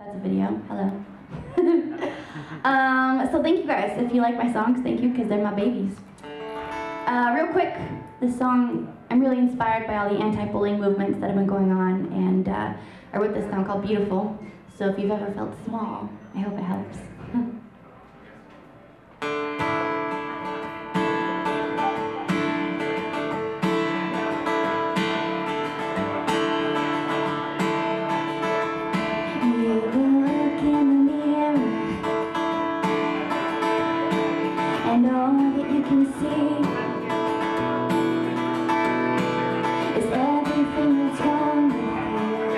That's a video. Hello. So thank you guys. If you like my songs, thank you, because they're my babies. Real quick, this song, I'm really inspired by all the anti-bullying movements that have been going on, and I wrote this song called Beautiful. So if you've ever felt small, I hope it helps. And all that you can see is everything that's wrong with you,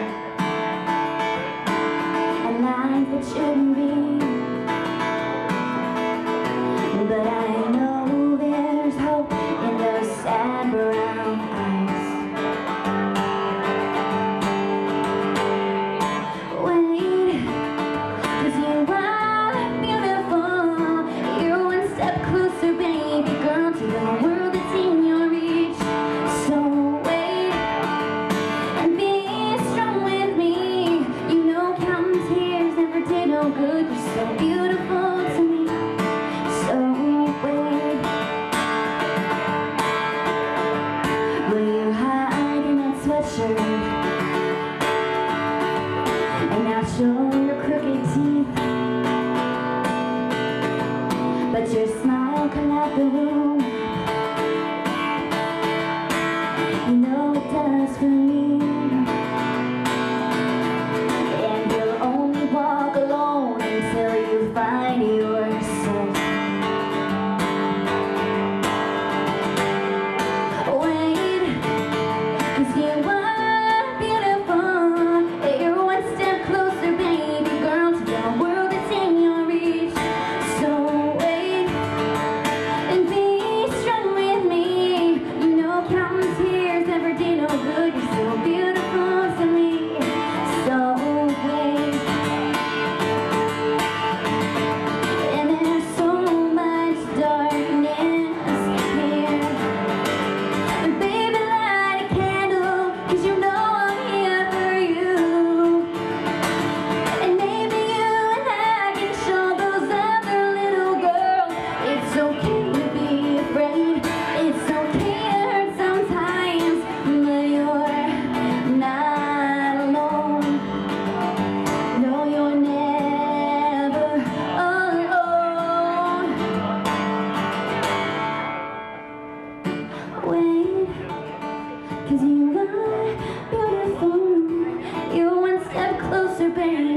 and lines that shouldn't be. But I know there's hope in those sad brown eyes. Wait, 'cause you are beautiful. You're one step closer, baby girl, to the world that's in your reach. So wait and be strong with me. You know counting tears never did no good. You're so beautiful to me. So wait, will you hide in that sweatshirt and not show your crooked teeth? But your smile can out the room. You know it does for me. And you'll only walk alone until you find yourself. Wait, 'cause you are beautiful. You're one step closer, baby girl, to the world that's in your reach. So wait and be strong with me. You know counting tears never did no good. You're so beautiful to me. So wait. And there's so much darkness here. And baby, light a candle, 'cause you know I'm here for you. And maybe you and I can show those other little girls it's okay to be afraid. It's okay to hurt sometimes, but you're not alone. No, you're never alone. Wait, 'cause you are beautiful. You're one step closer, baby.